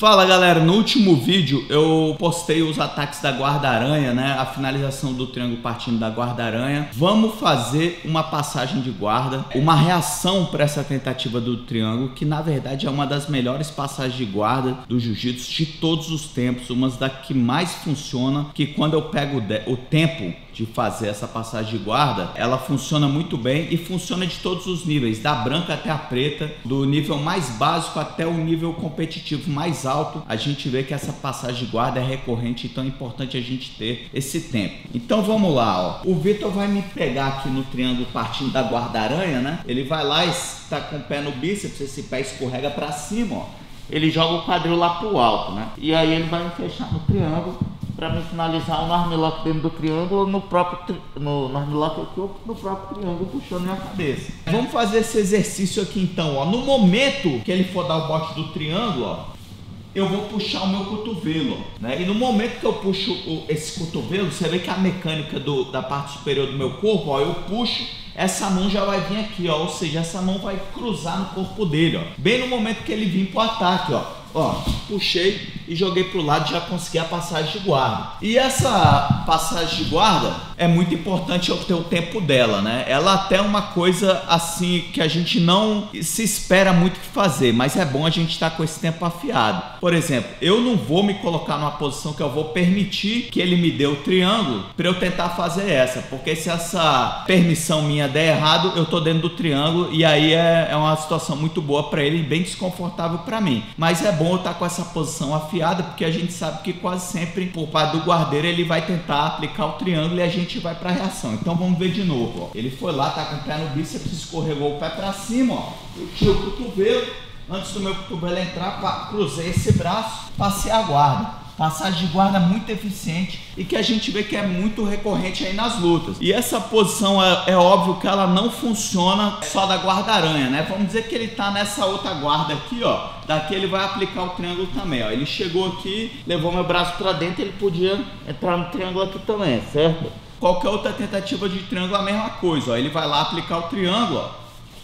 Fala galera, no último vídeo eu postei os ataques da guarda-aranha, né? A finalização do triângulo partindo da guarda-aranha. Vamos fazer uma passagem de guarda, uma reação para essa tentativa do triângulo, que na verdade é uma das melhores passagens de guarda do jiu-jitsu de todos os tempos, uma das que mais funciona, que quando eu pego o tempo de fazer essa passagem de guarda, ela funciona muito bem e funciona de todos os níveis, da branca até a preta, do nível mais básico até o nível competitivo mais alto. A gente vê que essa passagem de guarda é recorrente, então é importante a gente ter esse tempo. Então vamos lá, ó. O Vitor vai me pegar aqui no triângulo partindo da guarda-aranha, né? Ele vai lá e está com o pé no bíceps, esse pé escorrega para cima, ó. Ele joga o quadril lá pro alto, né? E aí ele vai me fechar no triângulo para me finalizar o armlock dentro do triângulo, no próprio armlock aqui, ou no próprio triângulo, puxando minha cabeça. Vamos fazer esse exercício aqui então, ó. No momento que ele for dar o bote do triângulo, ó, eu vou puxar o meu cotovelo, né? E no momento que eu puxo esse cotovelo, você vê que a mecânica da parte superior do meu corpo, ó, eu puxo, essa mão já vai vir aqui, ó, ou seja, essa mão vai cruzar no corpo dele, ó, bem no momento que ele vir pro ataque, ó, puxei e joguei pro lado, já consegui a passagem de guarda. E essa passagem de guarda é muito importante eu ter o tempo dela, né? Ela até é uma coisa assim que a gente não se espera muito que fazer, mas é bom a gente estar com esse tempo afiado. Por exemplo, eu não vou me colocar numa posição que eu vou permitir que ele me dê o triângulo para eu tentar fazer essa, porque se essa permissão minha der errado, eu tô dentro do triângulo e aí é uma situação muito boa para ele e bem desconfortável para mim. Mas é bom eu estar com essa posição afiada, porque a gente sabe que quase sempre por parte do guardeiro ele vai tentar aplicar o triângulo e a gente vai para a reação. Então vamos ver de novo, ó. Ele foi lá, tá com o pé no bíceps, escorregou o pé para cima, ó. Eu tiro o cotovelo, antes do meu cotovelo entrar, cruzei esse braço, passei a guarda. Passagem de guarda muito eficiente e que a gente vê que é muito recorrente aí nas lutas. E essa posição é óbvio que ela não funciona só da guarda-aranha, né? Vamos dizer que ele tá nessa outra guarda aqui, ó. Daqui ele vai aplicar o triângulo também, ó. Ele chegou aqui, levou meu braço para dentro, ele podia entrar no triângulo aqui também, certo? Qualquer outra tentativa de triângulo é a mesma coisa, ó. Ele vai lá aplicar o triângulo, ó.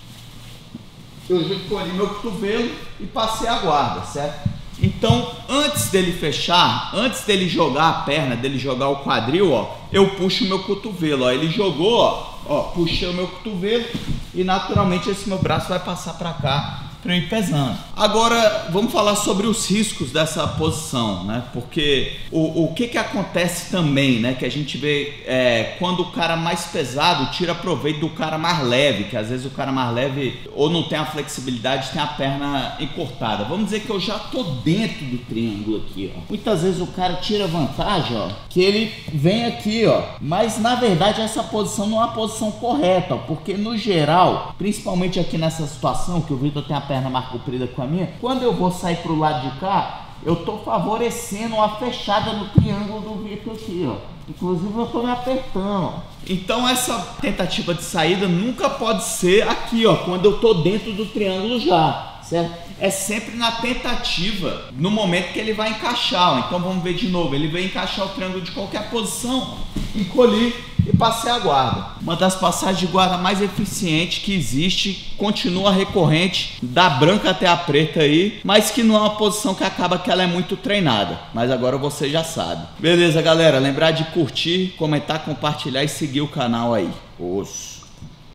Eu recolhi meu cotovelo e passei a guarda, certo? Então, antes dele fechar, antes dele jogar a perna, dele jogar o quadril, ó, eu puxo o meu cotovelo, ó. Ele jogou, ó, puxei o meu cotovelo e naturalmente esse meu braço vai passar para cá para eu ir pesando. Agora, vamos falar sobre os riscos dessa posição, né? Porque o que acontece também, né? Que a gente vê quando o cara mais pesado tira proveito do cara mais leve, que às vezes o cara mais leve ou não tem a flexibilidade, tem a perna encurtada. Vamos dizer que eu já tô dentro do triângulo aqui, ó. Muitas vezes o cara tira vantagem, ó, que ele vem aqui, ó. Mas na verdade essa posição não é a posição correta, ó, porque no geral, principalmente aqui nessa situação que o Vitor tem a perna mais comprida com a minha, quando eu vou sair pro lado de cá, eu tô favorecendo uma fechada no triângulo do Vitor aqui, ó. Inclusive eu tô me apertando, ó. Então essa tentativa de saída nunca pode ser aqui, ó, quando eu tô dentro do triângulo já, certo? É sempre na tentativa, no momento que ele vai encaixar, ó. Então vamos ver de novo, ele veio encaixar o triângulo de qualquer posição, encolhi e passei a guarda. Uma das passagens de guarda mais eficientes que existe, continua recorrente, da branca até a preta aí, mas que não é uma posição que acaba que ela é muito treinada, mas agora você já sabe. Beleza, galera? Lembrar de curtir, comentar, compartilhar e seguir o canal aí. Osso.